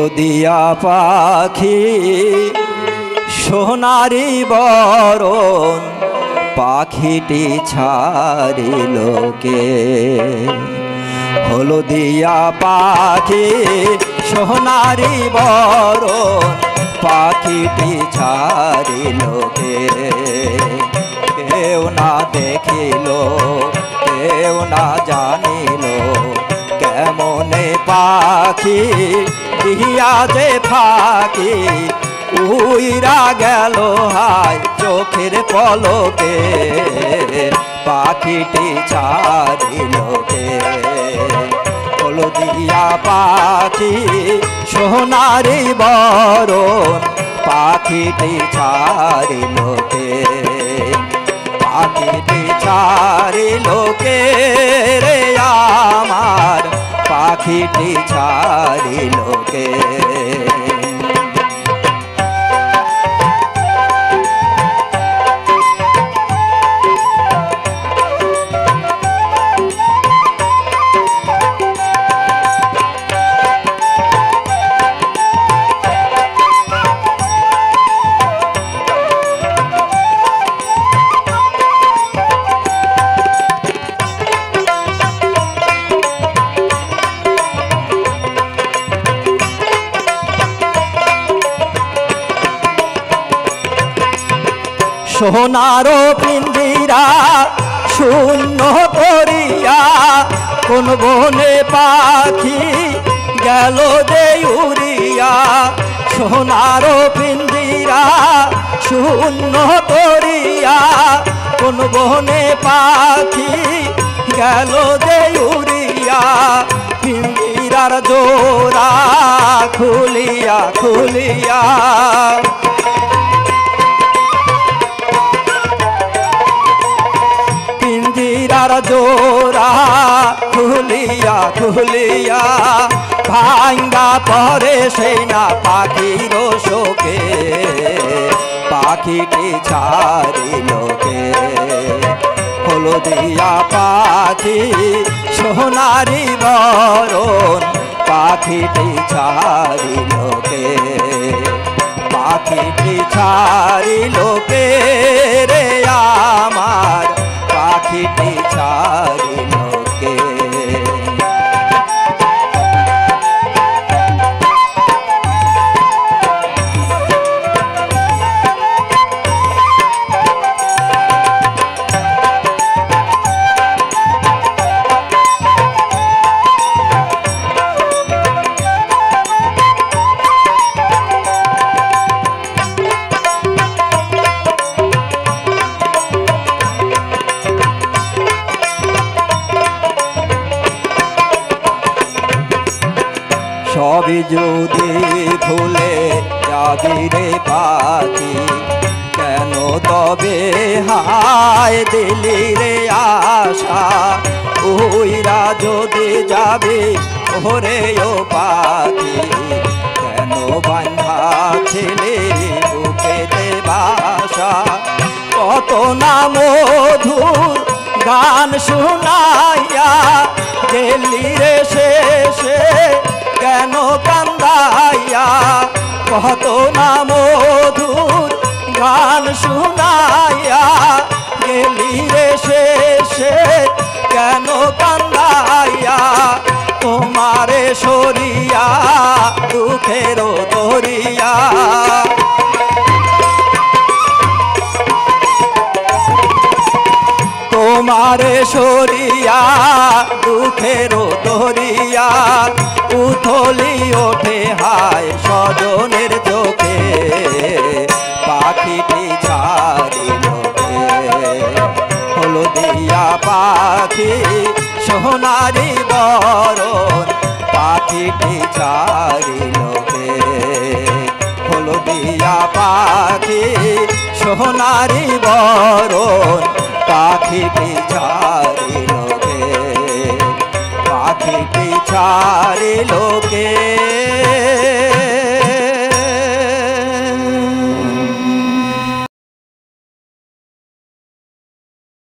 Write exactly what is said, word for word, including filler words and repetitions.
হলদিয়া পাখি সোনারি বরণ পাখিটি ছাড়িল কে। হলদিয়া পাখি সোনারি বরণ পাখিটি ছাড়িল কে। কেউ না দেখিল কেউ না জানিল কেমনে পাখি দিয়া যে ফাঁকি উইরা গেল হায় চোখের পলকে পাখিটি ছাড়িল কে। হলদিয়া পাখি সোনারি বরণ পাখিটি ছাড়িল কে। পাখিটি ছাড়িল কে রে আমার পাখিটি ছাড়িল কে। সোনারো পিঞ্জিরা শূন্য করিয়া কোন বনে পাখি গেল যে উড়িয়া। সোনারো পিঞ্জিরা শূন্য করিয়া কোন বনে পাখি গেল যে উড়িয়া। পিঞ্জিরার জোড়া খুলিয়া খুলিয়া পিঞ্জিরার জোড়া খুলিয়া খুলিয়া ভাঙ্গা পরে সেই না পাখির শোকে পাখিটি ছাড়িল কে। হলদিয়া পাখি সোনারি বরণ পাখিটি ছাড়িল কে। পাখিটি ছাড়িল কে রে আমার পাখিটি ছাড়িল কে। সবই যদি ভুলে যাবি রে পাখি কেন তবে হায় দিলি রে আশা। উইরা যদি যাবি ওরে ও পাখি কেন বাঁধা ছেলে বুকেতে বাসা। কত না মধুর গান শুনাইয়া গেলি রে শেষে কেন কান্দাইয়া। কত না মধুর গান শুনাইয়া গেলি রে শেষে কেন কান্দাইয়া। তোমারে সরিয়া দুঃখের দরিয়া তোমারে সরিয়া দুঃখের দরিয়া উথলি ওঠে হায় স্বজনের চোখে পাখিটি ছাড়িল কে। হলদিয়া পাখি সোনারি বরণ পাখিটি ছাড়িল কে। হলদিয়া পাখি সোনারি বরণ পাখিটি ছাড়িল কে। পাখিটি ছাড়িল কে।